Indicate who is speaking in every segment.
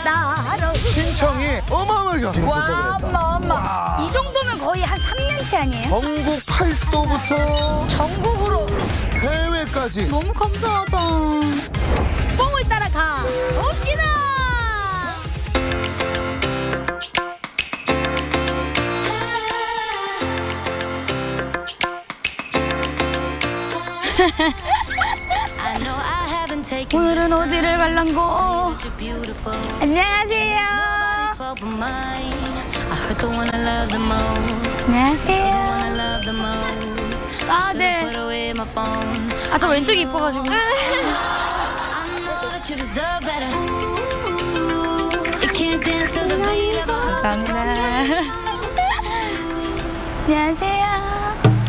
Speaker 1: 따라.
Speaker 2: 신청이 어마어마하게
Speaker 1: 와, 엄마. 이 정도면 거의 한 3년치 아니에요?
Speaker 2: 전국 8도부터
Speaker 1: 전국으로.
Speaker 2: 해외까지.
Speaker 1: 너무 감사하다. 뽕을 따라가 봅시다. 오늘은 어디를 갈란고? 안녕하세요. 안녕하세요. 아, 네. 아, 저 왼쪽이 이뻐가지고. 감사합니다. 안녕하세요.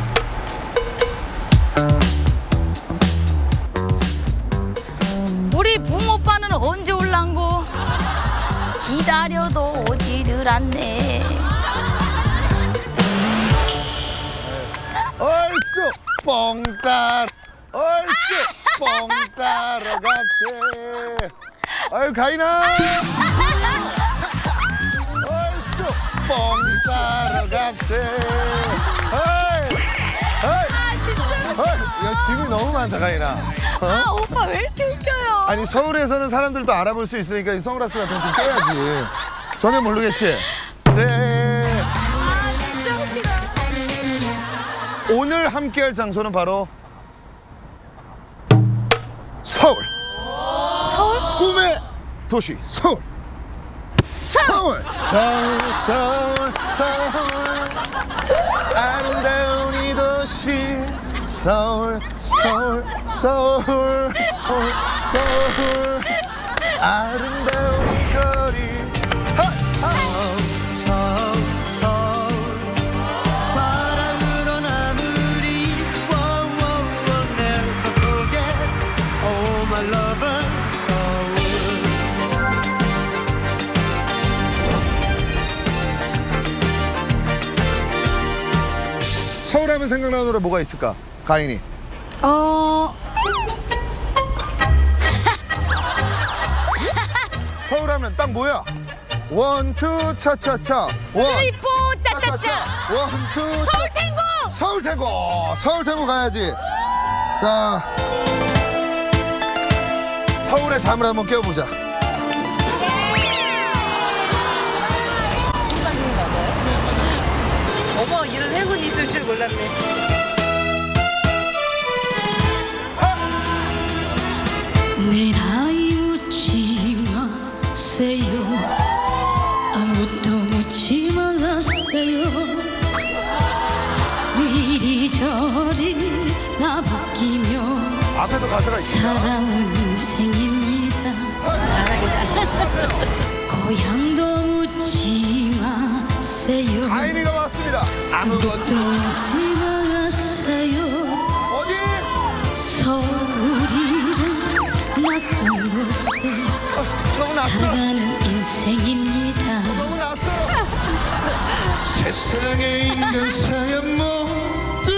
Speaker 1: 우리 붕오빠는 언제 올란고? 기다려도 오지를 않네.
Speaker 2: 얼쑤 뽕 따라 얼쑤 뽕 따라가세. 아유 가인아. 얼쑤 뽕 따라가세. 야, 짐이 너무 많다 가인아.
Speaker 1: 아, 오빠 왜 이렇게 웃겨요?
Speaker 2: 아니 서울에서는 사람들도 알아볼 수 있으니까 이 선글라스 같은 거 좀 껴야지. 전혀 모르겠지? 네.
Speaker 1: 아, 진짜 웃기다.
Speaker 2: 오늘 함께할 장소는 바로 서울.
Speaker 1: 서울?
Speaker 2: 꿈의 도시 서울. 서울. 서울. 아름다운 이 도시 서울. 아름다운 이 거리. 사랑으로 나무리 never forget oh my lover 서울. 서울하면 생각나는 노래 뭐가 있을까? 가인이. 서울하면 딱 뭐야? 원투 차차차 원
Speaker 1: 이뻐 짜짜짜.
Speaker 2: 원투
Speaker 1: 서울탱고.
Speaker 2: 서울탱고 가야지. 자 서울의 잠을 한번 깨워보자.
Speaker 3: 어머, 이런 행운이 있을 줄 몰랐네.
Speaker 4: 내 나이 묻지 마세요. 아무것도 묻지 마세요. 이리저리 나부끼며
Speaker 2: 앞에도 가사가 있습니다.
Speaker 4: 살아온 인생입니다. 고향도 묻지 마세요.
Speaker 2: 가인이가 왔습니다.
Speaker 4: 아무것도 묻지 마세요.
Speaker 2: 어디?
Speaker 4: 서울이란 낯선 곳에
Speaker 2: 너무 낯설어.
Speaker 4: 살아가는 인생입니다.
Speaker 2: 너무 낯설어. 세상에 있는 사연 모두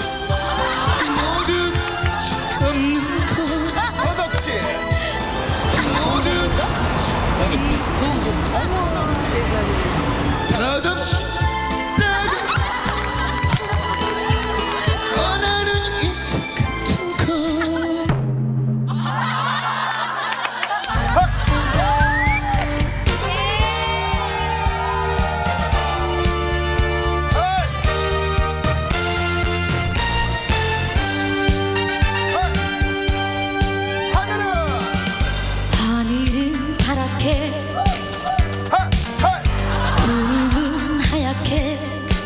Speaker 2: 없는 것. 맛없지? 모두 없는 것. 맛없이 떠나는 인생 같은 것.
Speaker 4: 하늘은 파랗게 구름은 하얗게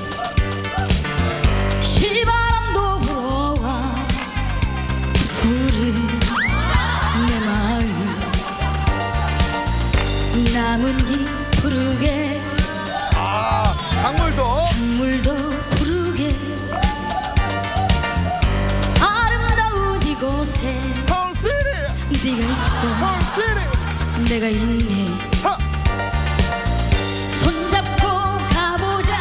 Speaker 4: 실바람도 불어와 부른 내 마음 나뭇잎 푸르게
Speaker 2: 아,
Speaker 4: 강물도 푸르게 아름다운 이곳에
Speaker 2: 서울시티.
Speaker 4: 네가 있고
Speaker 2: 서울시티.
Speaker 4: 내가 있네. 손잡고 가보자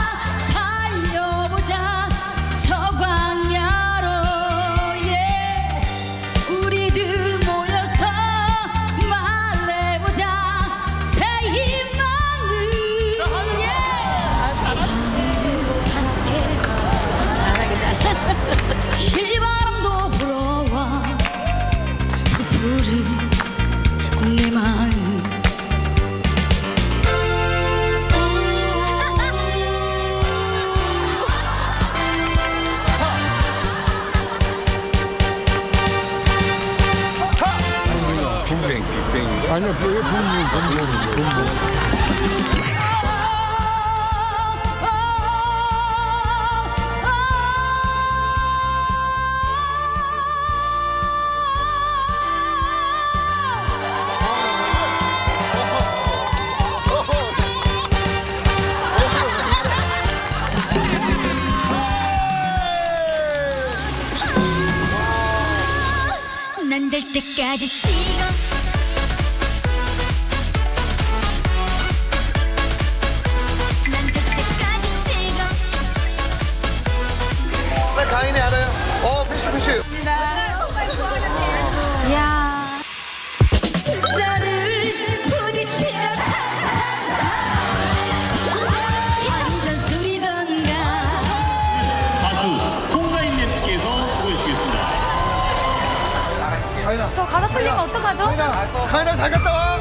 Speaker 4: 달려보자 저 광야로 우리들 모여서 말해보자 부른 내 마음
Speaker 5: 빅뱅, 빅뱅인가?
Speaker 2: 아니야, 왜 봄봄.
Speaker 4: 난 될 때까지 찍어 난 될 때까지 찍어
Speaker 2: 나 가인이 알아요. 패시.
Speaker 1: 이야.
Speaker 4: 나를 부딪히며 찬찬찬 한잔 술이던가
Speaker 6: 가수 송가인님께서 수고해주시겠습니다.
Speaker 2: 가인아.
Speaker 1: 저 가사 틀리면 어떡하죠?
Speaker 2: 가인아 잘 갔다 와.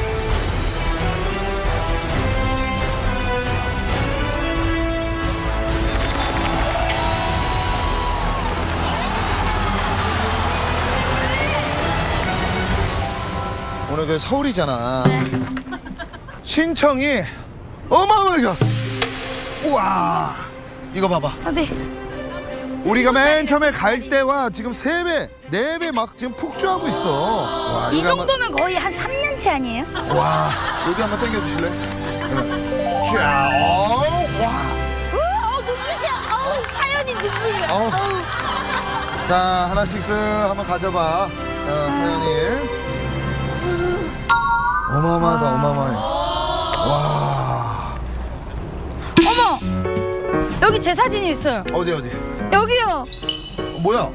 Speaker 2: 오늘 그 서울이잖아. 신청이 어마어마하게 왔어. 우와. 이거 봐봐.
Speaker 1: 어디?
Speaker 2: 우리가 맨 처음에 갈 때와 지금 3배, 4배 막 지금 폭주하고 있어. 와,
Speaker 1: 이
Speaker 2: 여기 한번-
Speaker 1: 정도면 거의 한 3년치 아니에요?
Speaker 2: 와, 여기 한번 당겨주실래? 네. 자, 와.
Speaker 1: 눈빛이야. 사연이 눈물이야.
Speaker 2: 자, 하나씩 한번 가져봐. 사연이. 어마어마하다, 어마어마해. 와.
Speaker 1: 어머! 여기 제 사진이 있어요.
Speaker 2: 어디?
Speaker 1: 여기요.
Speaker 2: 뭐야?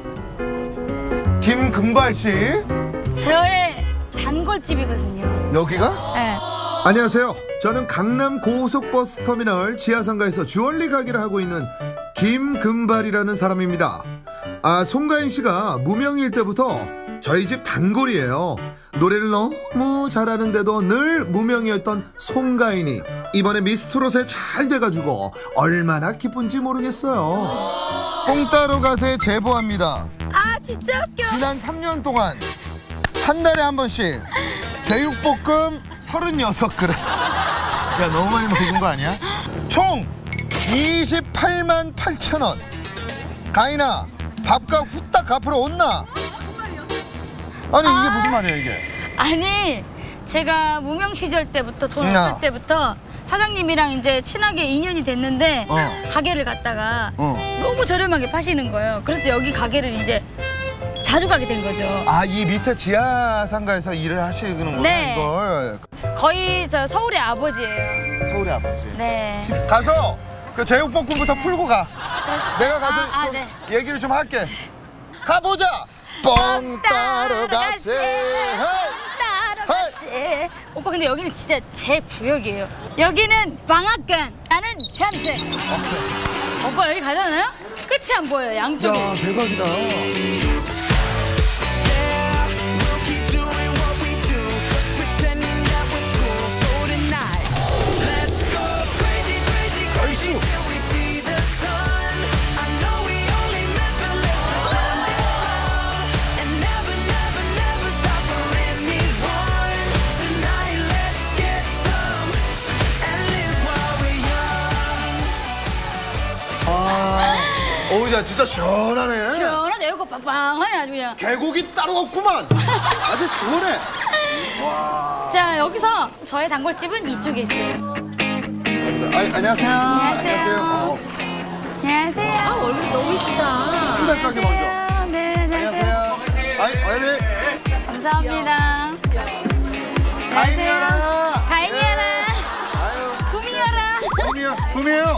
Speaker 2: 김금발 씨?
Speaker 1: 저의 단골집이거든요.
Speaker 2: 여기가?
Speaker 1: 네.
Speaker 2: 안녕하세요. 저는 강남 고속버스 터미널 지하상가에서 주얼리 가게를 하고 있는 김금발이라는 사람입니다. 송가인 씨가 무명일 때부터 저희 집 단골이에요. 노래를 너무 잘하는데도 늘 무명이었던 송가인이 이번에 미스트롯에 잘 돼가지고 얼마나 기쁜지 모르겠어요. 뽕따로 가세 제보합니다.
Speaker 1: 진짜 웃겨.
Speaker 2: 지난 3년 동안 한 달에 한 번씩 제육볶음 36그릇. 야, 너무 많이 먹은 거 아니야? 총 28만 8천 원. 가인아, 밥값 후딱 갚으러 온나? 아니, 이게 무슨 말이야, 이게?
Speaker 1: 아니, 제가 무명 시절 때부터 돈 없을 때부터 사장님이랑 이제 친하게 인연이 됐는데 가게를 갔다가 너무 저렴하게 파시는 거예요. 그래서 여기 가게를 이제 자주 가게 된 거죠.
Speaker 2: 이 밑에 지하상가에서 일을 하시는구나,
Speaker 1: 네.
Speaker 2: 이걸.
Speaker 1: 거의 저 서울의 아버지예요.
Speaker 2: 서울의 아버지.
Speaker 1: 네.
Speaker 2: 가서 그 제육볶음부터 풀고 가. 내가 가서 좀
Speaker 1: 네.
Speaker 2: 얘기를 좀 할게. 가보자. 뻥 따러 가세.
Speaker 1: 따라가세. 오빠 근데 여기는 진짜 제 구역이에요. 여기는 방앗간, 나는 참새. 오빠 여기 가잖아요? 끝이 안 보여요, 양쪽에.
Speaker 2: 야, 대박이다. 야, 진짜 시원하네.
Speaker 1: 시원하죠? 여기 빵빵하네 아주 그냥.
Speaker 2: 계곡이 따로 없구만. 아주 시원해.
Speaker 1: 자, 여기서 저의 단골집은 이쪽에 있어요.
Speaker 2: 안녕하세요.
Speaker 1: 안녕하세요. 안녕하세요.
Speaker 3: 얼굴 너무 이쁘다.
Speaker 2: 순살 가게 먼저.
Speaker 1: 네, 안녕하세요.
Speaker 2: 네.
Speaker 1: 감사합니다.
Speaker 2: 가인이야라.
Speaker 1: 가인이야라. 구미야라.
Speaker 2: 구미예요.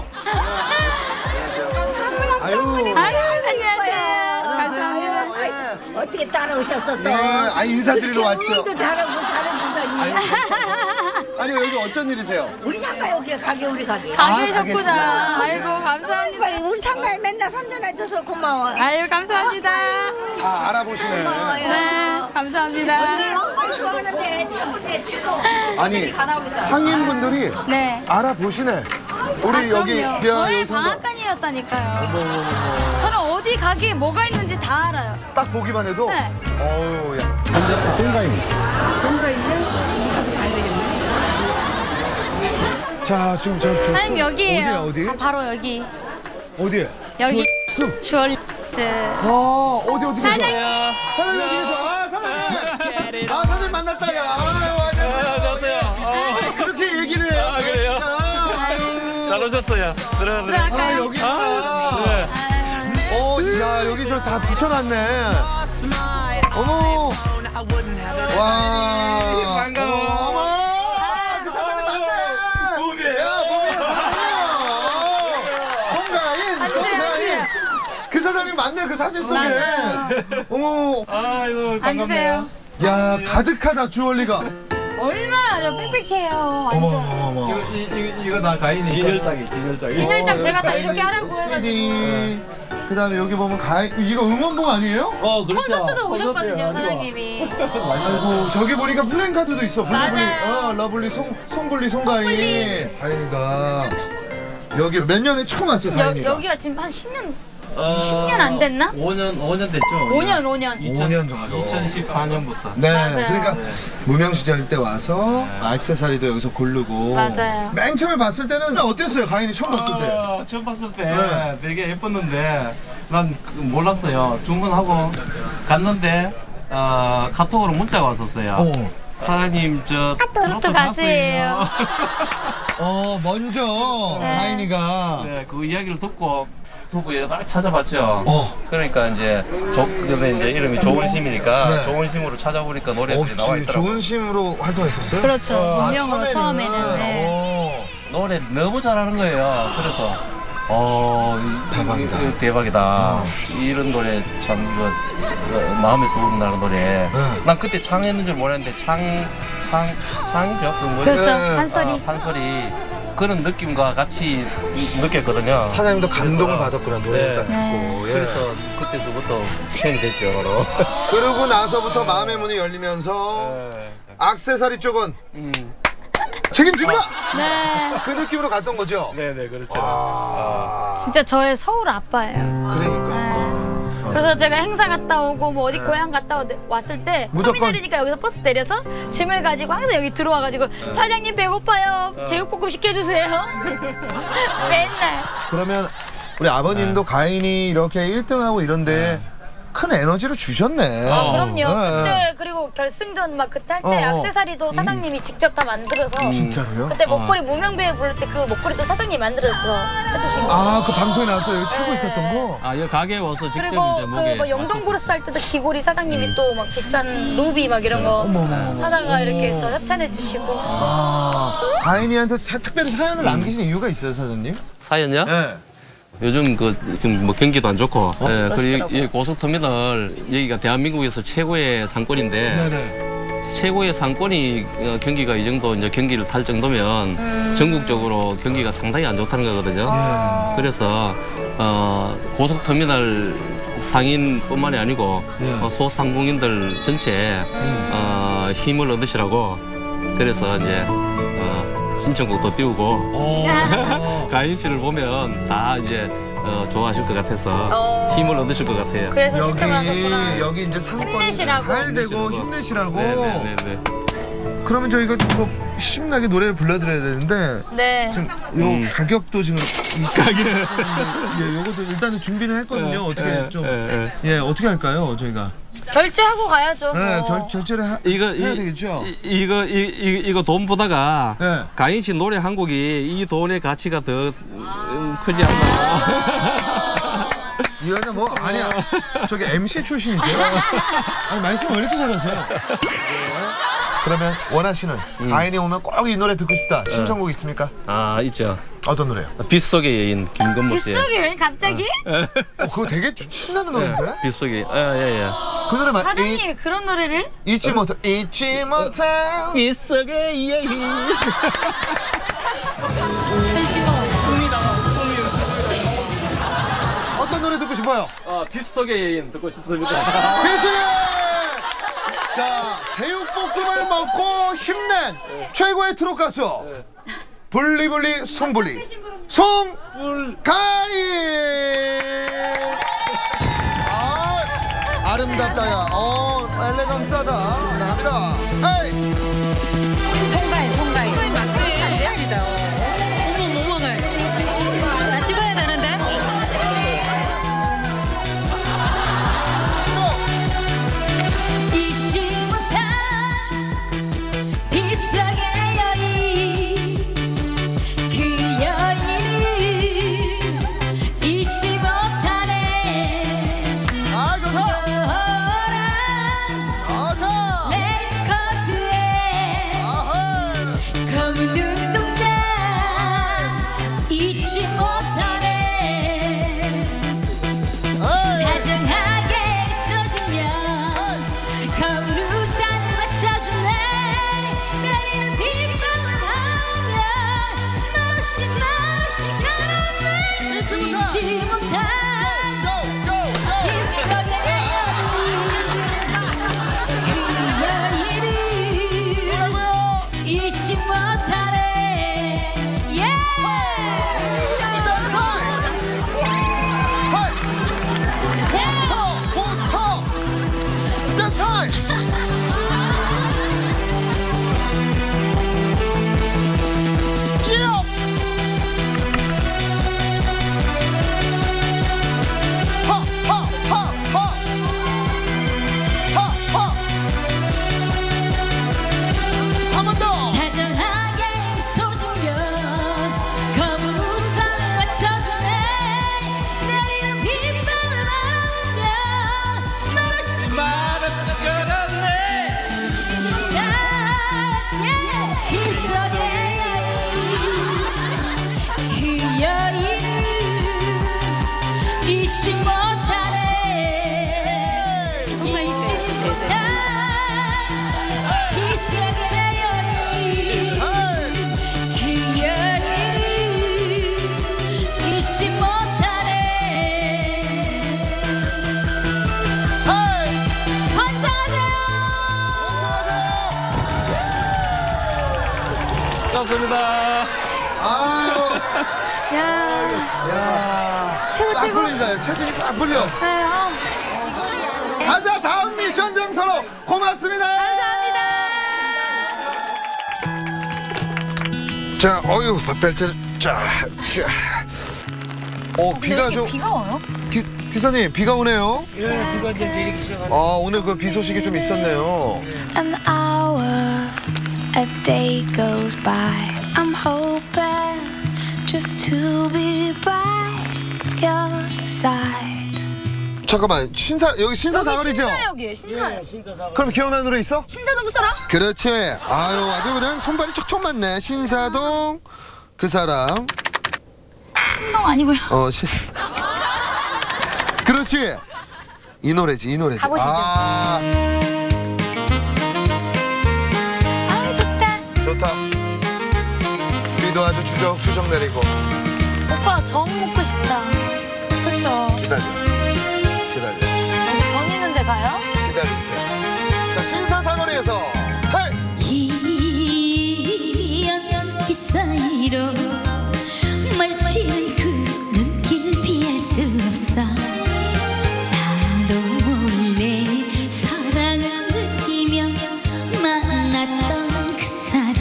Speaker 2: 아유,
Speaker 1: 안녕하세요.
Speaker 2: 감사합니다.
Speaker 3: 어떻게 따라오셨어 또?
Speaker 2: 네, 인사드리러 왔죠.
Speaker 3: 응원도 잘하고 잘해주다니.
Speaker 2: 아니, 여기 어쩐 일이세요?
Speaker 3: 우리 장사 상가 여기가 가게 우리 가게.
Speaker 1: 가게셨구나. 아이고 감사합니다.
Speaker 3: 우리 상가에 맨날 선전해줘서 고마워.
Speaker 1: 아유 감사합니다.
Speaker 2: 다 알아보시네.
Speaker 1: 네 감사합니다.
Speaker 3: 엄마 좋아하는데 최고네 최고.
Speaker 2: 아니 상인분들이
Speaker 1: 네.
Speaker 2: 알아보시네. 우리 여기
Speaker 1: 그럼요.
Speaker 2: 대학
Speaker 1: 저희
Speaker 2: 상가
Speaker 1: 방앗간이었다니까요. 저는 어디 가게에 뭐가 있는지 다 알아요.
Speaker 2: 딱 보기만 해도.
Speaker 1: 네.
Speaker 2: 어우 야. 송가인.
Speaker 3: 상가인데 가서 봐야 되겠네.
Speaker 2: 자 지금 저
Speaker 1: 사장님 여기에요.
Speaker 2: 어디?
Speaker 1: 아, 바로 여기.
Speaker 2: 어디에?
Speaker 1: 여기.
Speaker 2: 수.
Speaker 1: 주얼리스.
Speaker 2: 아 어디 계셔?
Speaker 1: 사장님.
Speaker 2: 사장님 어디 계셔? 아 사장님. 아 사장님 만났다 야. 아유 안녕하세요. 그렇게 얘기를 해요.
Speaker 5: 아, 그래요? 잘 오셨어요. 그래.
Speaker 2: 아 여기. 야 여기 저 다 붙여놨네. 어머. 와.
Speaker 5: 반가워.
Speaker 2: 어머. 그 사장님 맞네.
Speaker 5: 무비예요.
Speaker 2: 야 무비야 사장님. 송가인. 그 사장님 맞네 그 사진 속에. 어머.
Speaker 5: 아이고
Speaker 1: 앉으세요.
Speaker 2: 야 가득하다 주얼리가.
Speaker 1: 얼마나 저 빽빽해요.
Speaker 2: 어머.
Speaker 5: 이거 나 가인이 기절짝이.
Speaker 1: 진열장 제가 다 이렇게 하라고 해가지고.
Speaker 2: 그다음에 여기 보면 이거 응원봉 아니에요?
Speaker 1: 콘서트도 오셨거든요 사장님이.
Speaker 2: 아이고 저기 보니까 플랜카드도 있어.
Speaker 1: 맞아요.
Speaker 2: 러블리 송블리 송가인. 가인이가 여기 몇 년에 처음 왔어요 가인이가.
Speaker 1: 여기가 지금 한 10년 안 됐나?
Speaker 5: 5년 됐죠.
Speaker 1: 5년.
Speaker 2: 5년 정도.
Speaker 5: 2014년부터.
Speaker 2: 네,
Speaker 1: 맞아요.
Speaker 2: 그러니까 무명 시절 때 와서 액세서리도 여기서 고르고.
Speaker 1: 맞아요.
Speaker 2: 맨 처음에 봤을 때는 어땠어요 가인이 처음 봤을 때?
Speaker 5: 처음 봤을 때
Speaker 2: 네.
Speaker 5: 되게 예뻤는데 난 몰랐어요. 주문하고 갔는데 카톡으로 문자가 왔었어요. 사장님 저
Speaker 1: 트로트 가수예요.
Speaker 2: 먼저
Speaker 1: 네.
Speaker 2: 가인이가.
Speaker 5: 네, 그 이야기를 듣고 얘가 막 찾아봤죠.
Speaker 2: 그러니까
Speaker 5: 이제 근데 이제 이름이 조은심이니까
Speaker 2: 네.
Speaker 5: 조은심으로 찾아보니까 노래들이 나와 있더라고.
Speaker 2: 좋은 심으로 활동했었어요?
Speaker 1: 그렇죠. 무명으로 처음에는.
Speaker 5: 노래 너무 잘하는 거예요. 그래서
Speaker 2: 대박이다.
Speaker 5: 대박이다. 이런 노래 참 마음에서 우러나는 노래. 난 그때 창했는 줄 몰랐는데 창이죠. 그 뭐지?
Speaker 1: 그렇죠. 한소리.
Speaker 5: 한소리. 그런 느낌과 같이 느꼈거든요.
Speaker 2: 사장님도 감동을 받았구나 노래를 딱 듣고. 예.
Speaker 5: 그래서 그때서부터 팬이 됐죠, 바로.
Speaker 2: 그러고 나서부터 마음의 문이 열리면서 액세서리 쪽은 책임진다.
Speaker 1: 네.
Speaker 2: 그 느낌으로 갔던 거죠.
Speaker 5: 네네 그렇죠.
Speaker 1: 진짜 저의 서울 아빠예요.
Speaker 2: 그러니까.
Speaker 1: 그래서 제가 행사 갔다 오고 뭐 어디 고향 갔다 왔을 때
Speaker 2: 무조건.
Speaker 1: 터미널이니까 여기서 버스 내려서 짐을 가지고 항상 여기 들어와가지고 사장님 배고파요. 제육볶음 시켜주세요. 맨날.
Speaker 2: 그러면 우리 아버님도 가인이 이렇게 1등하고 이런데 큰 에너지를 주셨네.
Speaker 1: 그럼요.
Speaker 2: 네.
Speaker 1: 그때 그리고 결승전 막 그때 할 때 액세서리도 사장님이 직접 다 만들어서.
Speaker 2: 진짜로요?
Speaker 1: 그때 목걸이 무명배에 부를 때 그 목걸이도 사장님이 만들어서 해주신 거.
Speaker 2: 그 방송에 나왔던 여기 차고 있었던 거?
Speaker 5: 여기 가게에 와서 직접
Speaker 1: 그리고
Speaker 5: 이제 목에
Speaker 1: 그 뭐 영동 브루스 할 때도 귀걸이 사장님이 또 막 비싼 루비 막 이런 거 사다가 이렇게 저 협찬해 주시고.
Speaker 2: 가인이한테 특별히 사연을 남기신 이유가 있어요, 사장님?
Speaker 5: 사연이요?
Speaker 2: 네.
Speaker 5: 요즘 지금 뭐 경기도 안 좋고, 그리고 이 고속터미널 여기가 대한민국에서 최고의 상권인데
Speaker 2: 네네.
Speaker 5: 최고의 상권이 경기가 이 정도 이제 경기를 탈 정도면 전국적으로 경기가 상당히 안 좋다는 거거든요. 그래서 고속터미널 상인뿐만이 아니고 소상공인들 전체에 힘을 얻으시라고 그래서 이제 신청곡도 띄우고 가인 씨를 보면 다 이제 좋아하실 것 같아서 힘을 얻으실 것 같아요.
Speaker 1: 그래서 신청하셨구나.
Speaker 2: 여기 이제 상권이
Speaker 1: 힘내시라고.
Speaker 2: 잘 되고 힘내시라고.
Speaker 5: 네네네.
Speaker 2: 그러면 저희가 뭐 신나게 노래를 불러드려야 되는데
Speaker 1: 네.
Speaker 2: 지금 요 가격도 지금 요것도 일단은 준비를 했거든요. 어떻게 좀 어떻게 할까요, 저희가?
Speaker 1: 결제하고 가야죠.
Speaker 2: 네,
Speaker 1: 뭐.
Speaker 2: 결제를 해야 되겠죠.
Speaker 5: 이거 돈 보다가
Speaker 2: 네.
Speaker 5: 가인 씨 노래 한 곡이 이 돈의 가치가 더 크지 않나.
Speaker 2: 이 여자 뭐 아니야. 저기 MC 출신이세요? 아니 말씀 왜 이렇게 잘하세요? 그러면 원하시는 가인이 오면 꼭 이 노래 듣고 싶다. 신청곡 있습니까?
Speaker 5: 있죠.
Speaker 2: 어떤 노래요?
Speaker 5: 빗속의 여인 김건모 씨의.
Speaker 1: 빗속이 왜 갑자기?
Speaker 2: 그거 되게 신나는 노래인데?
Speaker 5: 빗속의 예예.
Speaker 2: 그 노래
Speaker 1: 사장님이 그런 노래를?
Speaker 2: 잊지 못한
Speaker 5: 빗속의 여인.
Speaker 2: 싶어요?
Speaker 5: 빗속의 여인 듣고 싶습니다.
Speaker 2: 비수의! 자, 제육볶음을 먹고 힘낸 최고의 트롯 가수. 블리블리 송블리. 송가인! 아름답다, 야. 엘레강스하다. 감사합니다. 에이!
Speaker 3: 송가인.
Speaker 4: 나 찍어야 되는데. 잊지 못한 빗속의 여인 그 여인을 잊지 못하네
Speaker 2: 아, 좋다!
Speaker 4: 노란
Speaker 2: 좋다!
Speaker 4: 레인코트에
Speaker 2: 아하!
Speaker 4: 검은 눈동자 잊지 못하네
Speaker 2: 에이!
Speaker 4: 다정하게 웃어주며 검은 우산을 맞춰주네 내리는 빗방울 바라보며 말없이 가라네
Speaker 2: 잊지 못한!
Speaker 4: 잊지 못한
Speaker 2: 고! 고! 고!
Speaker 4: 빗속의 여인 그 여인을
Speaker 2: 뭐라고요?
Speaker 4: 잊지 못하네
Speaker 2: That's right! 하이! 포터! That's right! Get up! 하! 하! 하! 하! 하! 하! 한 번 더!
Speaker 4: 다정하게 웃어주며 검은 우산을 맞춰주네 내리는 빗방울 바라보며 말없이 걸었네 빗속의 여인 그 여인을 잊지 못하네 잊지 못한 빗속의 여인 그 여인을 잊지 못하네
Speaker 2: 하이!
Speaker 4: 번창하세요
Speaker 5: 감사합니다.
Speaker 2: 아유,
Speaker 1: 야,
Speaker 2: 야.
Speaker 1: 최고,
Speaker 2: 싹
Speaker 1: 최고.
Speaker 2: 풀린다. 체중이 싹 풀려.
Speaker 1: 네,
Speaker 2: 가자, 다음 미션 장소로. 고맙습니다.
Speaker 1: 감사합니다.
Speaker 2: 자, 어유, 벨트를 자. 비가
Speaker 1: 여기
Speaker 2: 좀.
Speaker 1: 비가 와요?
Speaker 2: 기사님, 비가 오네요.
Speaker 5: 예, 비가 이제 내리기 시작하네.
Speaker 2: 오늘 그 비 소식이 좀 있었네요.
Speaker 7: An hour, a day goes by. I'm hoping just to be by your side.
Speaker 2: 잠깐만, 여기 신사사거리죠?
Speaker 1: 신사역이에요, 신사.
Speaker 5: 신가사가.
Speaker 2: 그럼 기억나는 노래 있어?
Speaker 1: 신사동 사람?
Speaker 2: 그렇지. 아유, 아주 그냥 손발이 척척 맞네. 신사동 그 사람.
Speaker 1: 신동 아니고요.
Speaker 2: 그렇지. 이 노래지, 이 노래지.
Speaker 1: 가보시죠.
Speaker 2: 아,
Speaker 1: 좋다.
Speaker 2: 좋다. 비도 아주 추적추적 내리고.
Speaker 1: 오빠 전 먹고 싶다. 그쵸?
Speaker 2: 기다려.
Speaker 1: 전 있는 데 가요?
Speaker 2: 기다리세요. 자, 신사사거리에서 헤이!
Speaker 4: 희미한 빛 사이로 마주치는 그 눈길 피할 수 없어 나도 몰래 사랑을 느끼며 만났던 그 사람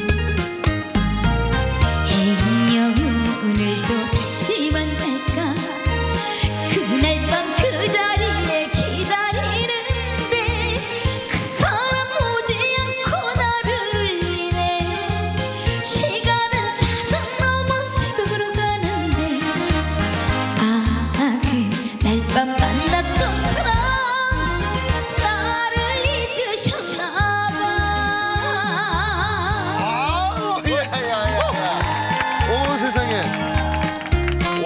Speaker 4: 행여 오늘도 다시 만날까 그날 밤 그 자리에 기다리는데 그 사람 오지 않고 나를 울리네 시간은 자전 넘어 새벽으로 가는데 그날 밤 만났던 사람 나를 잊으셨나봐
Speaker 2: 아우, 야야야야. 오, 세상에. 와.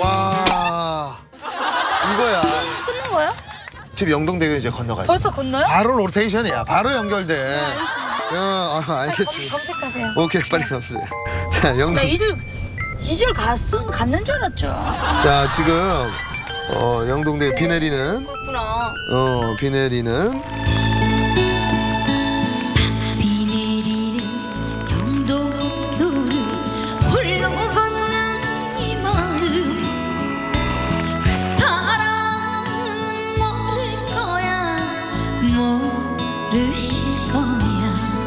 Speaker 2: 이거야.
Speaker 1: 끊는 거예요?
Speaker 2: 지금 영동대교 이제 건너가죠.
Speaker 1: 벌써 건너요?
Speaker 2: 바로 로테이션이야. 바로 연결돼. 알겠습니다.
Speaker 1: 검색하세요.
Speaker 2: 오케이, 빨리 가보세요. 자, 영동.
Speaker 1: 나 2줄 갔는 줄 알았죠.
Speaker 2: 자, 지금 영동대 비 내리는.
Speaker 1: 그렇구나.
Speaker 2: 비 내리는.
Speaker 4: 비 내리는 영동교를 홀로 걷는 이 마음 그 사랑은 모를 거야 모르실 거야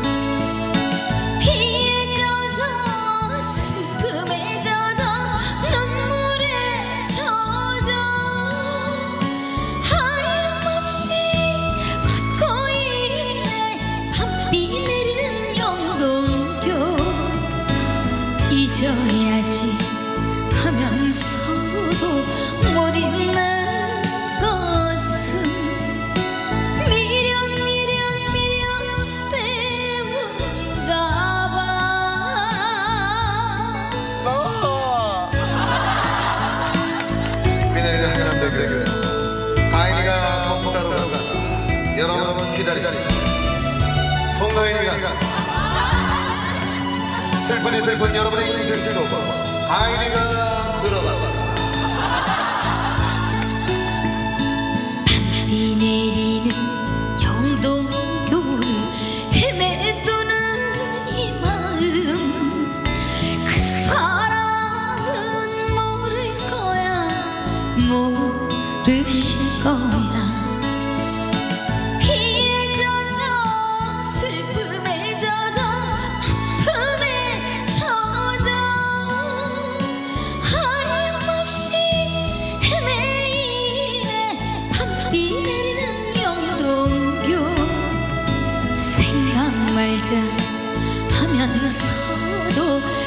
Speaker 4: 비에 젖어 슬픔에 젖어 눈물에 젖어 하염없이 걷고 있네 밤비 내리는 영동교 잊어야지 하면서도 못 잊는 것은 미련 때문인가 봐
Speaker 2: 비 내리는 한남대교에서 가인이가 봄따로 간다. 여러분 기다리다. 송가인이가 슬픈 여러분의 인생 속으로 가인이가 들어간다.
Speaker 4: 비 내리는 영동교를 헤매도는 이 마음 그 사랑은 모를 거야 모르실 거야 비에 젖어 슬픔에 젖어 아픔에 젖어 하염없이 헤매이네 밤비 내리는 영동교 생각 말자 하면서도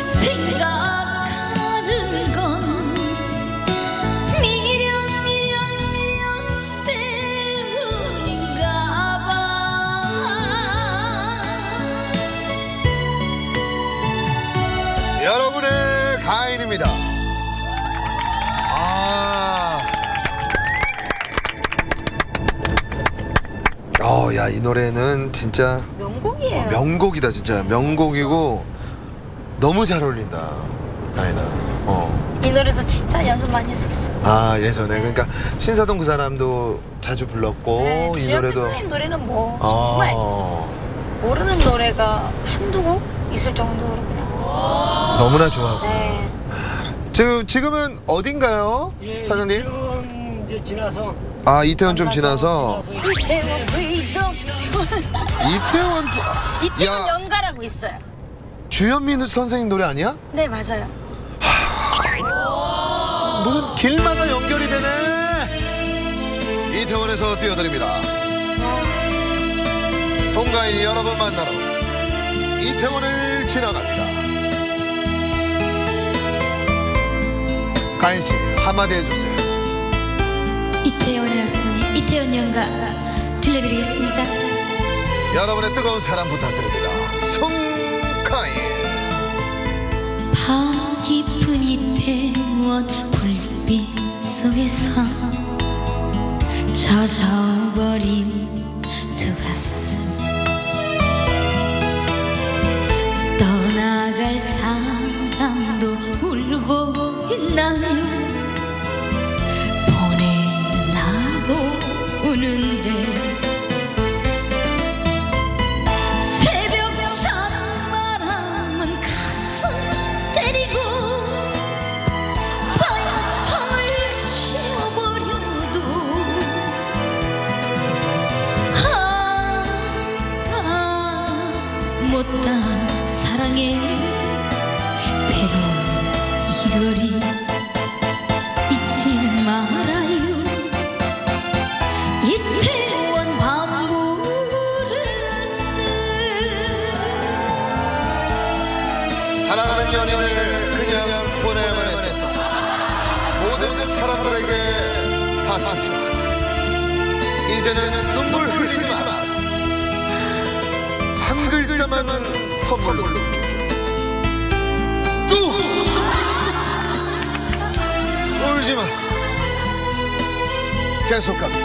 Speaker 4: 생각하는 건 미련 때문인가 봐
Speaker 2: 여러분의 가인입니다. 야, 이 노래는 진짜
Speaker 1: 명곡이에요.
Speaker 2: 명곡이다. 진짜 명곡이고 너무 잘 어울린다, 가인아.
Speaker 1: 이 노래도 진짜 연습 많이 했었어요.
Speaker 2: 예전에. 그러니까 신사동 그 사람도 자주 불렀고
Speaker 1: 네,
Speaker 2: 이
Speaker 1: 주현미
Speaker 2: 노래도.
Speaker 1: 선생님 노래는 뭐 정말 모르는 노래가 한두 곡 있을 정도로 그냥.
Speaker 2: 너무나 좋아하고.
Speaker 1: 네.
Speaker 2: 지금은 어딘가요, 사장님?
Speaker 6: 이태원 이제 지나서.
Speaker 2: 이태원 좀 지나서.
Speaker 1: 이태원 브이동
Speaker 2: 이태원.
Speaker 1: 이태원 연가라고 있어요.
Speaker 2: 주현미 선생님 노래 아니야?
Speaker 1: 네, 맞아요.
Speaker 2: 무슨 길마다 연결이 되네. 이태원에서 띄워드립니다. 송가인이 여러분 만나러 이태원을 지나갑니다. 가인씨 한마디 해주세요.
Speaker 4: 이태원에 왔으니 이태원 연가 들려드리겠습니다.
Speaker 2: 여러분의 뜨거운 사랑 부탁드립니다. 송가인.
Speaker 4: 밤 깊은 이태원 불빛 속에서 젖어버린 두 가슴 떠나갈 사람도 울고 있나요 보내는 나도 우는데 새벽찬 바람은 가슴 때리고 쌓인 청을 치워버려도 못다한 사랑에 외로운 이 거리 잊지는 말아요 이태원 밤부르스
Speaker 2: 사랑하는 연인을 그냥 보내야만 했다. 모든 사람들에게 다치지만 이제는 눈물 흘리지 마. 한 글자만 선물로 또 울지 마. 계속 갑니다.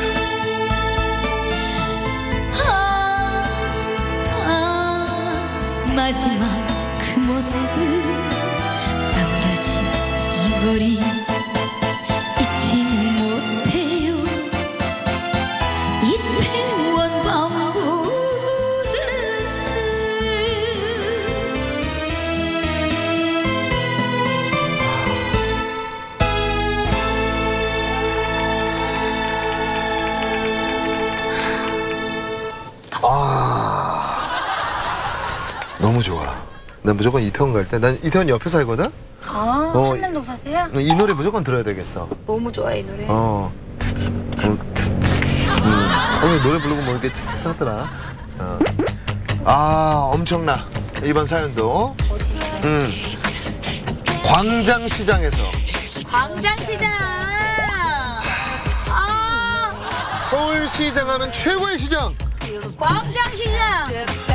Speaker 4: 마지막 그 모습 남겨진 이 거리 잊지는 못해
Speaker 2: 너무 좋아. 난 무조건 이태원 갈 때, 난 이태원 옆에 살거든?
Speaker 1: 한남동 사세요?
Speaker 2: 이 노래 무조건 들어야 되겠어.
Speaker 1: 너무 좋아해 이 노래.
Speaker 2: 노래 부르고 뭐 이렇게 하더라. 아, 엄청나. 이번 사연도. 광장시장에서.
Speaker 1: 광장시장.
Speaker 2: 서울시장 하면 최고의 시장.
Speaker 1: 광장시장.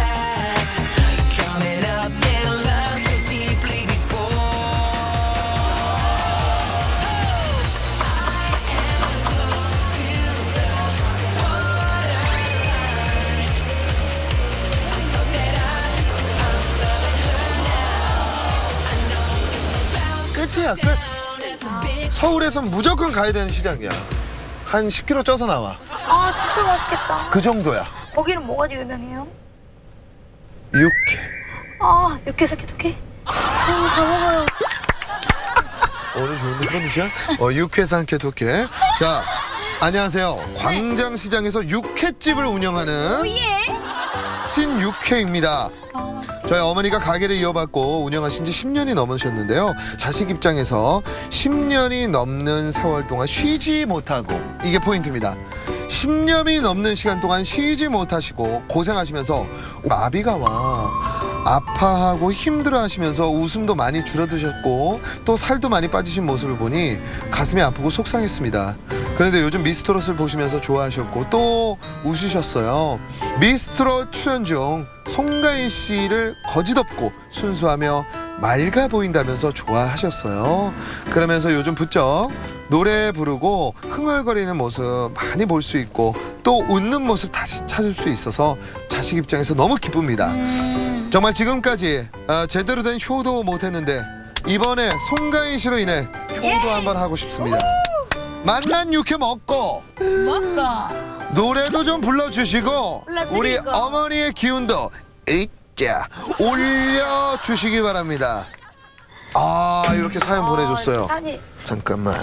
Speaker 2: 끝이야, 끝. 서울에선 무조건 가야 되는 시장이야. 한 10km 쪄서 나와.
Speaker 1: 아 진짜 맛있겠다.
Speaker 2: 그 정도야.
Speaker 1: 거기는 뭐가 유명해요?
Speaker 2: 육회.
Speaker 1: 아 육회사케 두개. 다 먹어요.
Speaker 2: 오늘 좋은데 컨디션? 육회상케 토케. 자, 안녕하세요. 광장시장에서 육회집을 운영하는
Speaker 1: 오예.
Speaker 2: 찐 육회입니다. 저희 어머니가 가게를 이어받고 운영하신 지 10년이 넘으셨는데요. 자식 입장에서 10년이 넘는 세월 동안 쉬지 못하고, 이게 포인트입니다. 10년이 넘는 시간 동안 쉬지 못하시고 고생하시면서 마비가 와 아파하고 힘들어하시면서 웃음도 많이 줄어드셨고 또 살도 많이 빠지신 모습을 보니 가슴이 아프고 속상했습니다. 그런데 요즘 미스트롯을 보시면서 좋아하셨고 또 웃으셨어요. 미스트롯 출연 중 송가인 씨를 거짓없고 순수하며 맑아 보인다면서 좋아하셨어요. 그러면서 요즘 부쩍 노래 부르고 흥얼거리는 모습 많이 볼 수 있고 또 웃는 모습 다시 찾을 수 있어서 자식 입장에서 너무 기쁩니다. 정말 지금까지 제대로 된 효도 못했는데 이번에 송가인 씨로 인해 효도 한번 하고 싶습니다. 만난 육회 먹고 노래도 좀 불러주시고 우리 어머니의 기운도 있자 올려주시기 바랍니다. 아, 이렇게 사연 보내줬어요. 잠깐만.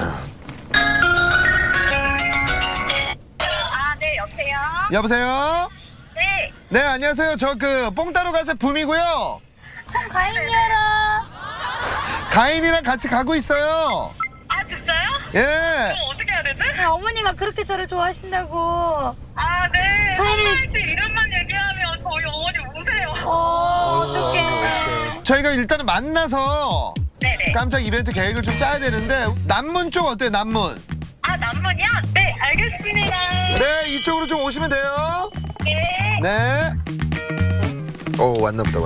Speaker 8: 네, 여보세요?
Speaker 2: 여보세요?
Speaker 8: 네.
Speaker 2: 네, 안녕하세요. 저 그 뽕따로 가세 붐이고요.
Speaker 1: 송가인이라.
Speaker 2: 가인이랑 같이 가고 있어요.
Speaker 8: 아, 진짜요?
Speaker 2: 예.
Speaker 8: 그럼 어떻게 해야 되지?
Speaker 1: 어머니가 그렇게 저를 좋아하신다고.
Speaker 8: 아, 네.
Speaker 1: 사인을-
Speaker 8: 송가인 씨 이름만 얘기하면 저희 어머니 우세요.
Speaker 1: 어떡해.
Speaker 2: 저희가 일단은 만나서
Speaker 8: 네네.
Speaker 2: 깜짝 이벤트 계획을 좀 짜야 되는데 남문 쪽 어때요? 남문.
Speaker 8: 아, 남문이요? 네, 알겠습니다.
Speaker 2: 네, 이쪽으로 좀 오시면 돼요.
Speaker 8: 네.
Speaker 2: 네. 오, 왔나 보다.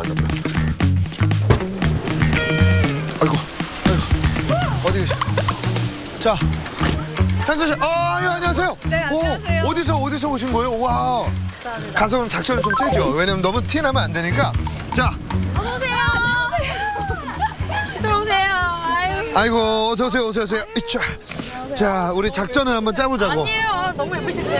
Speaker 2: 아이고. 어디 계셔? 자, 현서 씨. 예, 안녕하세요.
Speaker 8: 네, 안녕하세요.
Speaker 2: 어디서 오신 거예요? 와. 가서 그럼 작전을 좀 짜죠. 왜냐면 너무 티 나면 안 되니까. 자.
Speaker 1: 어서오세요. 들어오세요.
Speaker 2: 아이고, 어서 오세요. 이차. 자, 우리 작전을 한번 짜보자고.
Speaker 1: 아니에요. 너무 예쁘신데.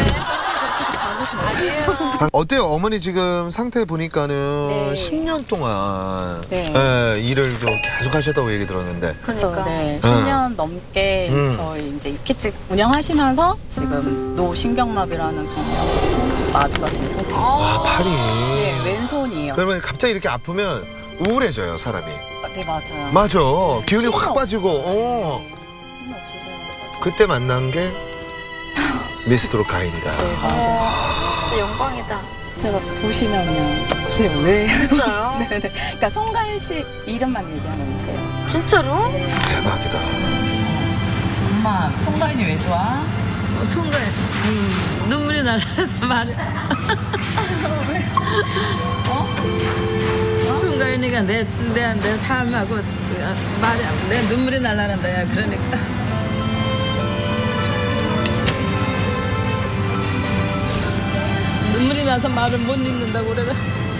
Speaker 2: 어때요? 어머니 지금 상태 보니까는 10년 동안 일을 좀 계속 하셨다고 얘기 들었는데.
Speaker 3: 그러니까. 네, 10년 넘게 저희 이제 육회집 운영하시면서 지금 노신경마비라는 병으로 지금 마비가 된 상태예요.
Speaker 2: 와, 팔이.
Speaker 3: 네, 왼손이에요.
Speaker 2: 그러면 갑자기 이렇게 아프면 우울해져요, 사람이.
Speaker 3: 네, 맞아요.
Speaker 2: 맞아. 기운이 확 빠지고.
Speaker 3: 힘이 없으세요.
Speaker 2: 그때 만난 게 미스트롯 가인이다.
Speaker 3: 네, 맞아요.
Speaker 1: 진짜 영광이다.
Speaker 3: 제가 보시면요. 보세요, 왜?
Speaker 1: 진짜요?
Speaker 3: 네네. 그러니까 송가인 씨 이름만 얘기하면 오세요.
Speaker 1: 진짜로?
Speaker 2: 대박이다.
Speaker 9: 엄마, 송가인이 왜 좋아?
Speaker 10: 송가인 눈물이 날라서 말해. 송가인이가 내 삶하고 말이 내 눈물이 날라는다. 야, 그러니까. 눈물이 나서 말을 못 읽는다고 그래가.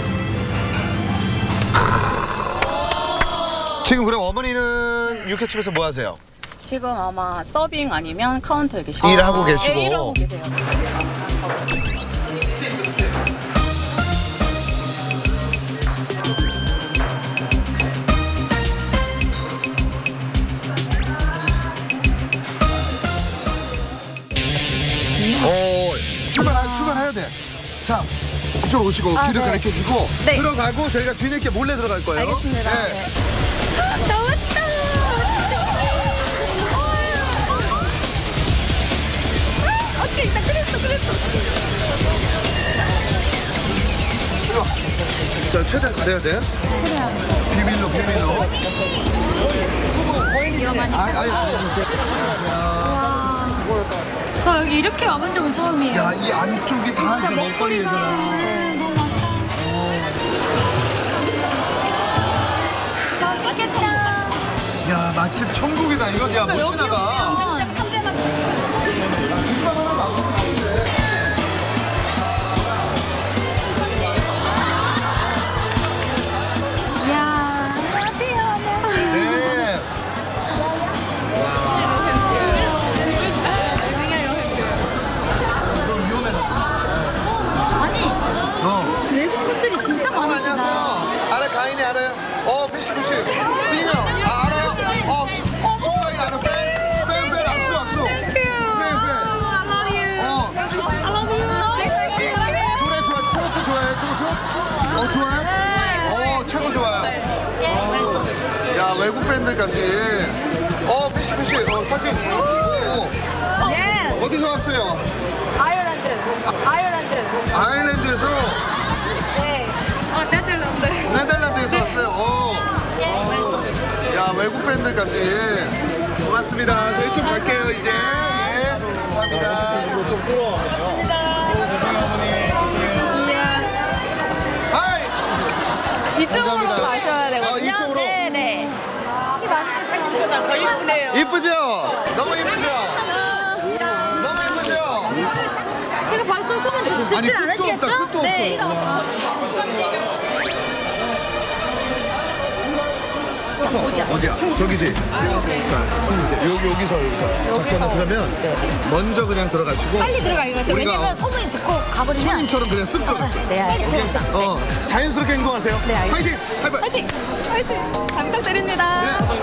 Speaker 2: 지금 그럼 어머니는 육회집에서 뭐 하세요?
Speaker 3: 지금 아마 서빙 아니면 카운터에 계시고
Speaker 2: 일하고 계시고.
Speaker 3: 네, 일하고 계세요.
Speaker 2: 출발해야 돼. 자, 이쪽으로 오시고 길을
Speaker 1: 네.
Speaker 2: 가르쳐주고
Speaker 1: 네.
Speaker 2: 들어가고 저희가 뒤늦게 몰래 들어갈 거예요.
Speaker 1: 알겠습니다.
Speaker 2: 네.
Speaker 1: 나왔다. 어떻게 일단 그랬어.
Speaker 2: 자, 최대한 가려야 돼. 비밀로.
Speaker 1: 저 여기 이렇게 와본 적은 처음이에요.
Speaker 2: 야, 이 안쪽이 다 이제 먹거리잖아.
Speaker 1: 맛있겠다.
Speaker 2: 야, 맛집 천국이다. 이거 야, 못 지나가.
Speaker 1: 야, 안녕하세요.
Speaker 2: 네.
Speaker 1: 아니, 외국 분들이 진짜 많으시다.
Speaker 2: 안녕하세요. 알아, 가인이 알아요? 피쉬. 싱어. 알아요? 송가인 알아? 팬. 악수. 팬. 노래 좋아. 트로트 좋아해요? 트로트? 좋아해? 최고 좋아요. 야, 외국 팬들까지. 피쉬. 사진. 어디서 왔어요? 아일랜드에서?
Speaker 1: 네.
Speaker 2: 네덜란드에서 왔어요. 야, 외국 팬들까지. 고맙습니다. 저희 좀 갈게요, 이제. 예. 감사합니다. 하이!
Speaker 3: 이쪽으로
Speaker 2: 감사합니다.
Speaker 3: 마셔야 되거든요.
Speaker 2: 이쪽으로?
Speaker 3: 네네.
Speaker 8: 더 이쁘네요.
Speaker 2: 이쁘죠? 너무 이쁘죠?
Speaker 1: 제가 벌써 소문 듣진
Speaker 2: 아니, 끝도
Speaker 1: 않으시겠죠?
Speaker 2: 없다, 끝도
Speaker 1: 네.
Speaker 2: 없어. 와. 어디야? 저기지? 자, 여기서. 작전을 그러면 먼저 그냥 들어가시고.
Speaker 1: 빨리 들어갈 것 같아요.
Speaker 2: 우리가
Speaker 1: 왜냐면 소문이 듣고 가버리면.
Speaker 2: 손님처럼 그냥 쓱 들어갈게요.
Speaker 1: 네, 알겠습니다.
Speaker 2: 자연스럽게 행동하세요.
Speaker 1: 네, 알겠습니다.
Speaker 2: 파이팅!
Speaker 3: 화이팅! 잘 부탁드립니다.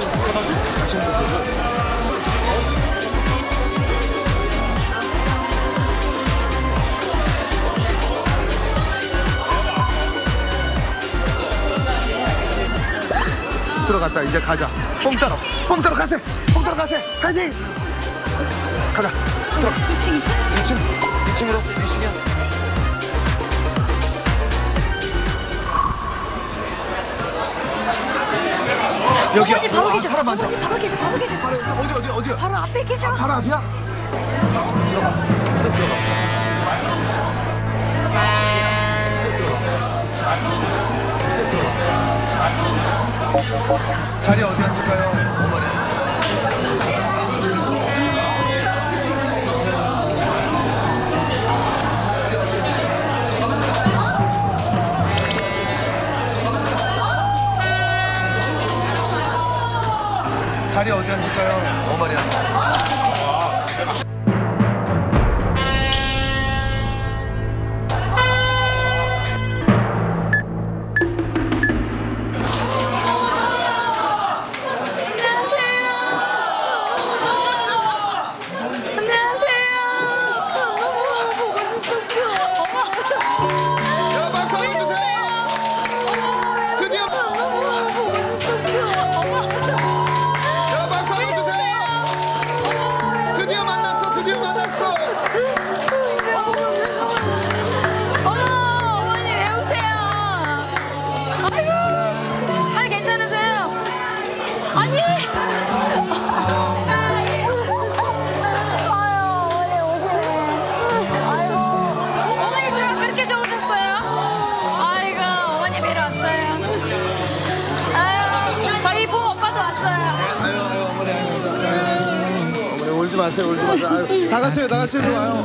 Speaker 2: 들어갔다. 이제 가자. 뽕 따라 가세. 파이팅! 가자. 들어가. 2층으로. 2층이야. 여기야.
Speaker 1: 어머니 바로 계셔.
Speaker 2: 사람 많다.
Speaker 1: 어머니 바로 계셔.
Speaker 2: 어디야?
Speaker 1: 바로 앞에 계셔.
Speaker 2: 바로 앞이야? 들어가. 쓱 들어가. 자리 어디 앉을까요? 어머니. 자리 어디 앉을까요? 어머니 앉아. 마세요. 아유, 다 같이 일로 와요.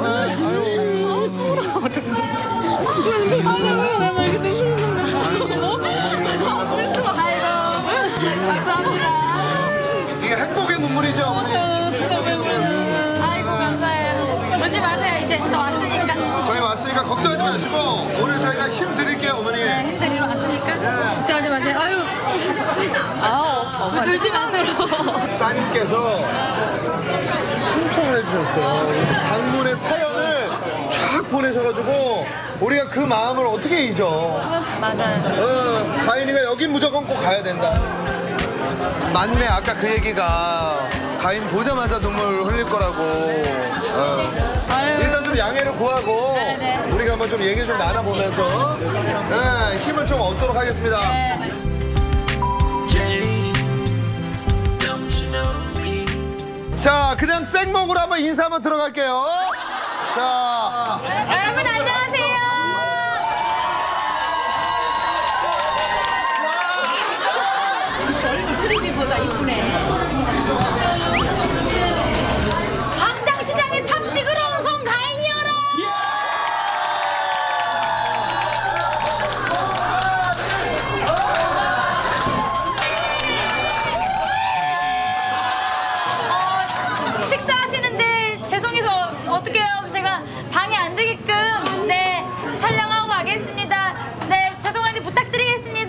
Speaker 2: 감사합니다. 이게 행복의 눈물이죠, 어머니.
Speaker 1: 아이고, 감사해요. 울지 마세요. 이제 저 왔으니까.
Speaker 2: 저희 왔으니까 걱정하지 마시고 오늘 저희가 힘 드릴게요, 어머니.
Speaker 1: 네, 힘 드리러 왔으니까. 걱정하지 마세요. 아유, 울지 마세요.
Speaker 2: 따님께서 신청을 해주셨어요. 장문의 사연을 쫙 보내셔가지고 우리가 그 마음을 어떻게 잊어.
Speaker 1: 맞아요.
Speaker 2: 가인이가 여긴 무조건 꼭 가야 된다. 맞네, 아까 그 얘기가 가인 보자마자 눈물 흘릴 거라고. 일단 좀 양해를 구하고
Speaker 1: 네네.
Speaker 2: 우리가 한번 좀 얘기 좀 나눠보면서 힘을 좀 얻도록 하겠습니다. 자, 그냥 생목으로 한번 인사 한번 들어갈게요. 자,
Speaker 1: 여러분 안녕하세요.
Speaker 10: 트리비보다 이쁘네.
Speaker 1: 광장시장에 탑 찍으러 온 송가인이여라. 식사하시는데 죄송해서 어떡해요. 제가 방해 안 되게끔 네 촬영하고 가겠습니다. 네 죄송한데 부탁드리겠습니다.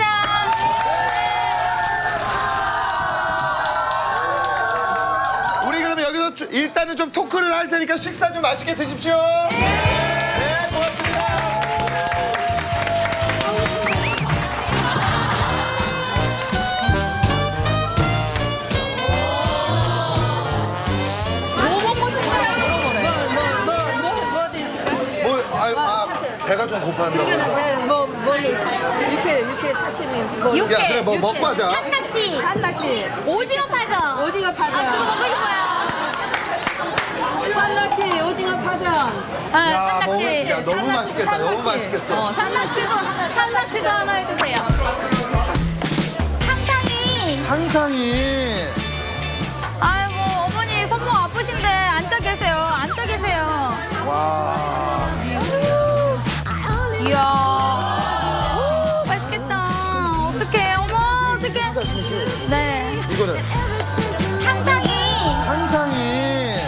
Speaker 2: 우리 그러면 여기서 일단은 좀 토크를 할 테니까 식사 좀 맛있게 드십시오. 네, 고맙습니다.
Speaker 10: 뭐 드실까?
Speaker 2: 배가 좀 고파한다고.
Speaker 10: 뭘 이렇게 사시미 뭐
Speaker 1: 육회.
Speaker 2: 야, 그래, 뭐 먹고 하자.
Speaker 1: 산낙지.
Speaker 10: 산낙지,
Speaker 1: 오징어 파전.
Speaker 10: 오징어
Speaker 1: 그거
Speaker 10: 파전,
Speaker 1: 먹고 싶어요.
Speaker 10: 산낙지, 오징어 파전.
Speaker 2: 야,
Speaker 1: 산낙지.
Speaker 2: 야, 너무 맛있겠다. 너무 맛있겠어.
Speaker 3: 산낙지도 하나 해주세요.
Speaker 1: 탕탕이.
Speaker 2: 탕탕이.
Speaker 1: 아이고 어머니 손목 아프신데 앉아 계세요. 앉아 계세요.
Speaker 2: 와.
Speaker 1: 이야. 오, 맛있겠다. 어떡해. 어머 어떡해. 네.
Speaker 2: 이거는
Speaker 1: 탕탕이.
Speaker 2: 탕탕이.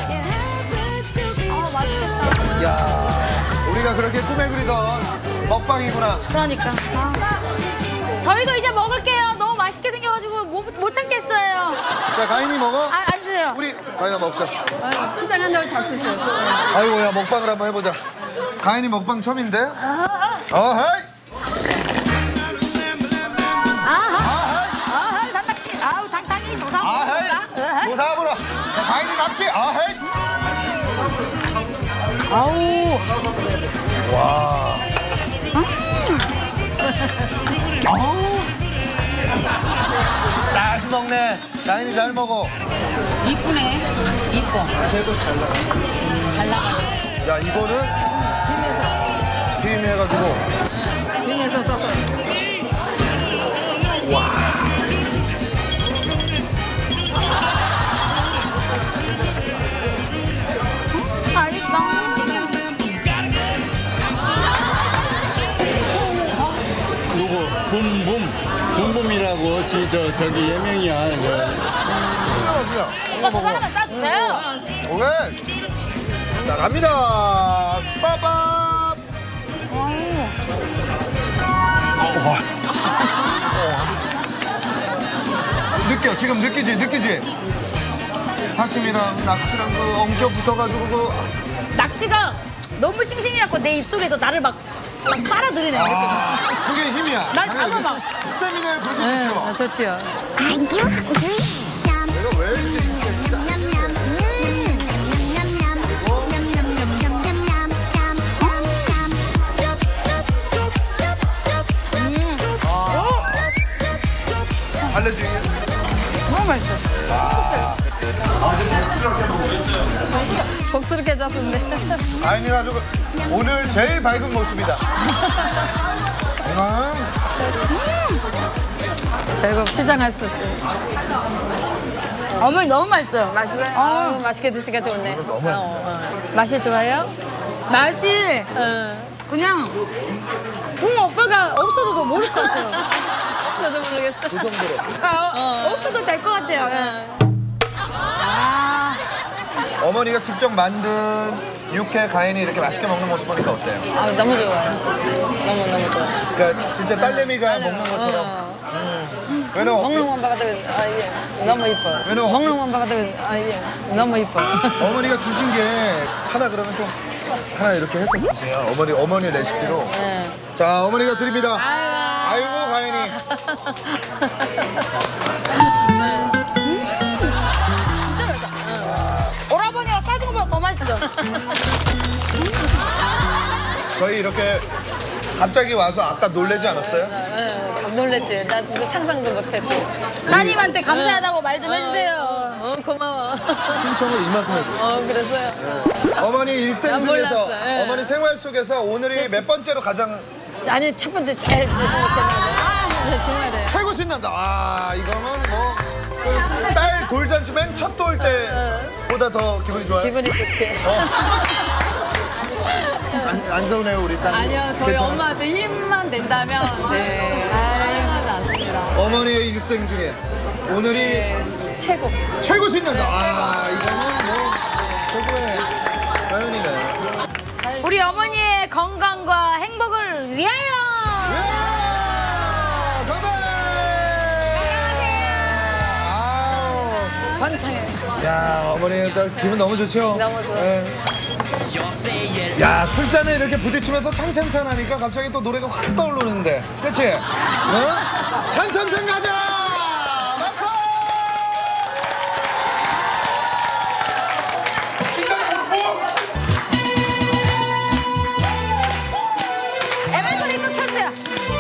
Speaker 1: 맛있겠다.
Speaker 2: 야, 우리가 그렇게 꿈에 그리던 먹방이구나.
Speaker 1: 그러니까. 저희도 이제 먹을게요. 너무 맛있게 생겨가지고 못 참겠어요.
Speaker 2: 자, 가인이 먹어.
Speaker 1: 앉으세요.
Speaker 2: 우리 가인아 먹자.
Speaker 10: 시장 한다고 잡수셔.
Speaker 2: 아이고, 야, 먹방을 한번 해보자. 가인이 먹방 처음인데? 어헤이!
Speaker 1: 아하, 산낙지. 아우, 탕탕이 조사.
Speaker 2: 아헤이! 조사하보라. 자, 가인이 납지. 아헤이!
Speaker 1: 아우.
Speaker 2: 와. 잘 먹네. 가인이 잘 먹어.
Speaker 10: 이쁘네. 이뻐.
Speaker 2: 쟤도 잘 나가.
Speaker 10: 잘 나가.
Speaker 2: 야, 이거는 김 해가지고.
Speaker 10: 김에서 써서.
Speaker 2: 와.
Speaker 6: 요거 붐붐이라고 저기 예명이야.
Speaker 1: 오빠 그거 하나 싸주세요.
Speaker 2: 오케이. 자, 갑니다. 빠밤. 느껴. 지금 느끼지? 사심이랑 낙지랑 그 엉켜 붙어가지고 그.
Speaker 1: 낙지가 너무 싱싱해갖고 내 입속에서 나를 막 빨아들이네.
Speaker 2: 그게 힘이야.
Speaker 1: 날 잡아봐.
Speaker 2: 스태미나에 그렇게 좋죠.
Speaker 10: 좋지요.
Speaker 2: 내가 왜 이렇게 인기가 있다. 알레르기.
Speaker 1: 너무 맛있어.
Speaker 10: 복스럽게 잡수는데.
Speaker 2: 아이니가 아주 오늘 제일 밝은 모습이다.
Speaker 10: 배고프 시장 갔을 때.
Speaker 1: 어머니 너무 맛있어요.
Speaker 10: 맛있어요? 아우, 맛있게 드시니까 좋네. 맛이 좋아요?
Speaker 1: 맛이 그냥 붕 오빠가 없어도 모를 것 같아요.
Speaker 10: 저도 모르겠어.
Speaker 2: 그 정도로.
Speaker 1: 없어도 될 것 같아요.
Speaker 2: 어머니가 직접 만든 육회 가인이 이렇게 맛있게 먹는 모습 보니까 어때요?
Speaker 10: 아, 너무 좋아요. 너무 좋아.
Speaker 2: 그러니까 진짜 딸내미가 먹는 것처럼. 왜냐면
Speaker 10: 먹는 것만 봐도 이게 너무 이뻐요.
Speaker 2: 왜냐면
Speaker 10: 먹는 것만 봐도 이게 너무 이뻐요.
Speaker 2: 어머니가 주신 게 하나 그러면 좀 하나 이렇게 해서 주세요. 어머니 레시피로.
Speaker 10: 네.
Speaker 2: 자, 어머니가 드립니다. 아이고, 가연이.
Speaker 1: 오라버니가 싸준 것보다 더 맛있어.
Speaker 2: 저희 이렇게 갑자기 와서 아까 놀래지 않았어요?
Speaker 10: 네, 깜 놀랬지. 나 진짜 상상도 못했고.
Speaker 1: 따님한테 감사하다고 말 좀 해주세요.
Speaker 10: 고마워.
Speaker 2: 신청을 이만큼 해줘요.
Speaker 10: 그랬어요.
Speaker 2: 어머니 일생
Speaker 10: 난
Speaker 2: 중에서,
Speaker 10: 몰랐어요. 예.
Speaker 2: 어머니 생활 속에서 오늘이 몇 번째로 가장
Speaker 10: 아니, 첫 번째 제일 못했는데. 정말이에요.
Speaker 2: 최고 신난다. 아, 이거는 뭐, 딸 돌잔치 맨 첫 돌 때보다 더 기분이 좋아요?
Speaker 10: 기분이 좋지.
Speaker 2: 안 서운해요, 우리 딸?
Speaker 3: 아니요, 저희
Speaker 2: 괜찮아요?
Speaker 3: 엄마한테 힘만 낸다면 네, 다행하지 않습니다.
Speaker 2: 어머니의 일생 중에 오늘이
Speaker 10: 최고.
Speaker 2: 최고 신난다. 아, 이거는 뭐 최고의 사연이네.
Speaker 1: 우리 어머니의 건강과 행복을 위하여. 번창해.
Speaker 2: 야, 어머니 기분 너무 좋죠?
Speaker 10: 너무 좋아.
Speaker 2: 야, 술잔에 이렇게 부딪히면서 찬찬찬 하니까 갑자기 또 노래가 확 떠오르는데. 그치? 응? 찬찬찬 가자! 박수!
Speaker 1: 에메소리 또 켜주세요.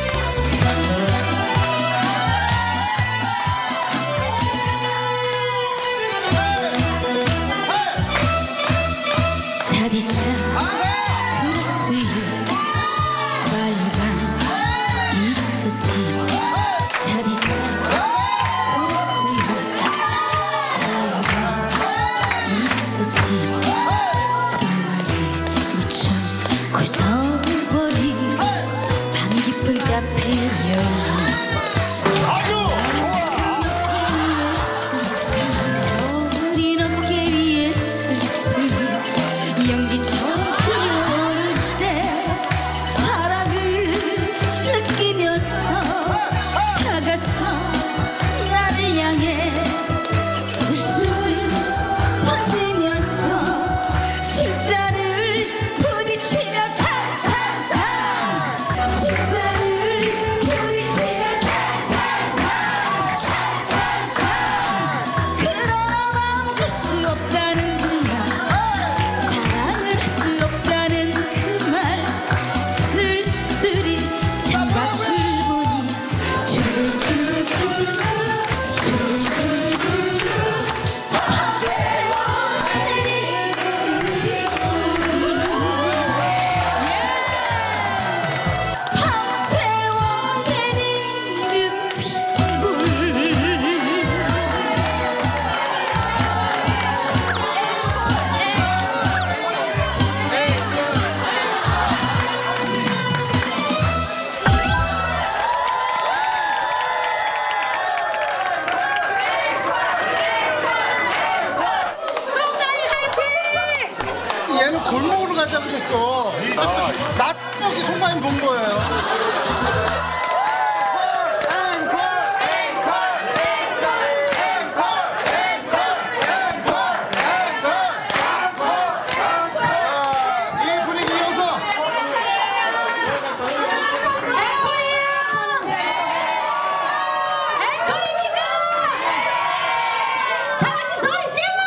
Speaker 4: 자디차 그릇수에 빨간 립스틱 자디차 그릇수에 빨간 립스틱 음악에 묻혀 굳어버린 반기쁜 카페 여인 어린 어깨 위에 슬픔이 연기처럼 피어오를 때 사랑을 느끼면서 다가서 나를 향해 웃음을 던지면서 십자를 부딪히며 찬찬찬 십자를 부딪히며 찬찬찬 찬찬찬 그러나 멈출 수 없다는 그말 사랑을 할 수 없다는 그 말 쓸쓸히 창밖을 보니 줄줄줄줄 밤새워 내리는 빗물
Speaker 2: 얘는 골목으로 가자 그랬어. 나 여기 송가인 본 거예요. 이 분위기 이어서
Speaker 4: 앵콜입니까? 다 같이 소리 질러!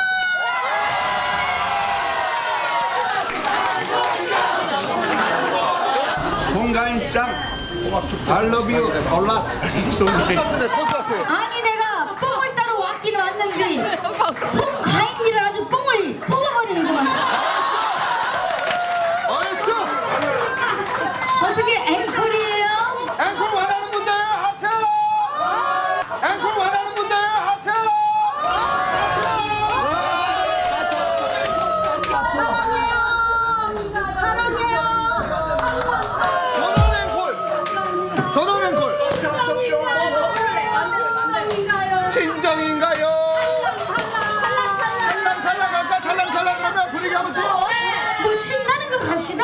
Speaker 6: 송가인 짱 I love you a lot. 송가인.
Speaker 2: 콘서트네, 콘서트.
Speaker 4: 아니 내가 뽕을 따러 왔긴 왔는데 송가인이를 아주 뽕을 뽑아버리는구만.
Speaker 2: 어딨어?
Speaker 4: 어떻게 앵콜이에요?
Speaker 2: 앵콜 원하는 분들 하트! 앵콜 원하는 분들 하트! 전원 앵콜! 진정인가요? 찰랑찰랑 갈까? 찰랑찰랑 그러면 분위기 한번 줘!
Speaker 4: 뭐 신나는 거 갑시다.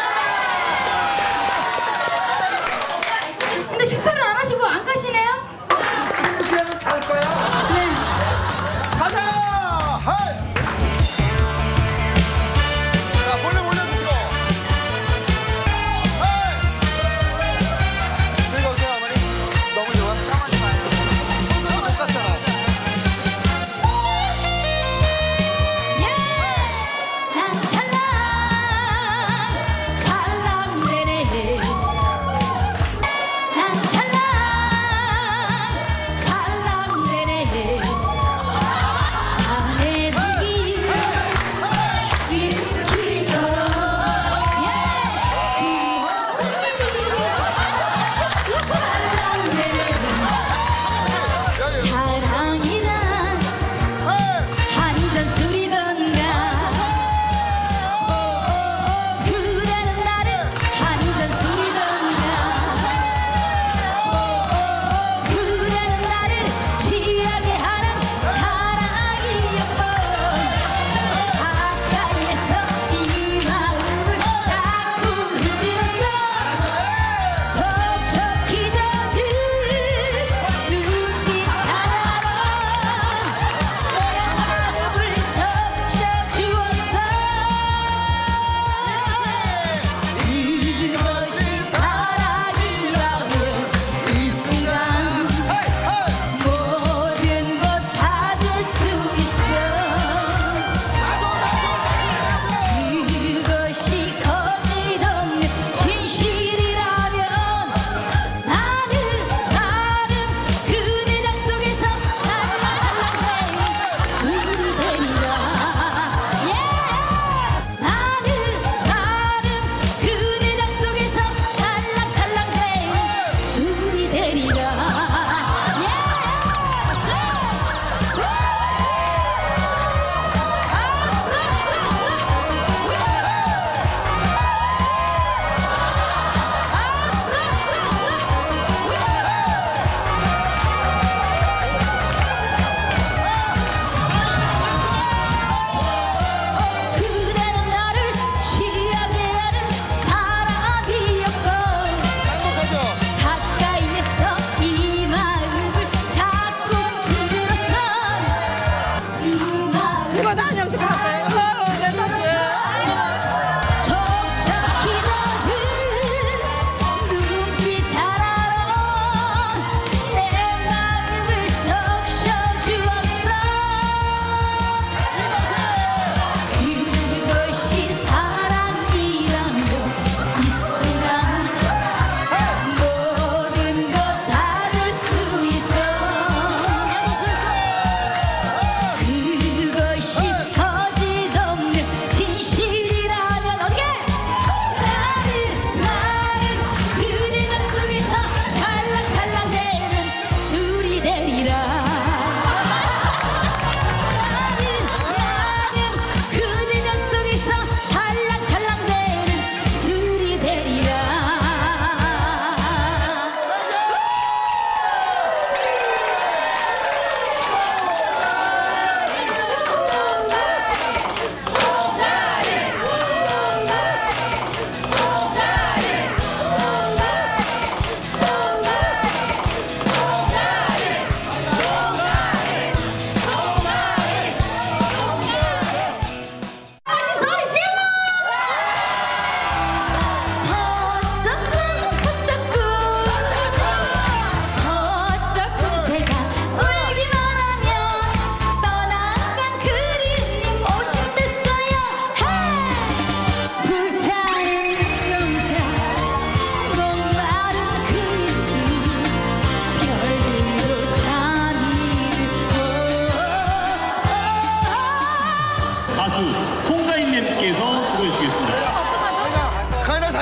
Speaker 4: 근데 식사를 안 하시고 안 가시네요?
Speaker 2: 그래서 잘 거야?
Speaker 4: 네.
Speaker 2: 가자! 하이! 자, 볼륨 올려주시고.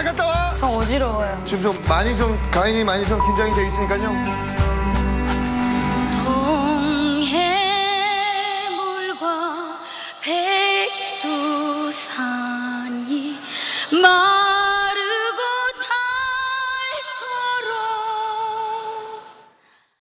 Speaker 2: 잘 갔다 와.
Speaker 1: 저 어지러워요.
Speaker 2: 지금 좀 많이 좀 가인이 많이 좀 긴장이 돼 있으니까요.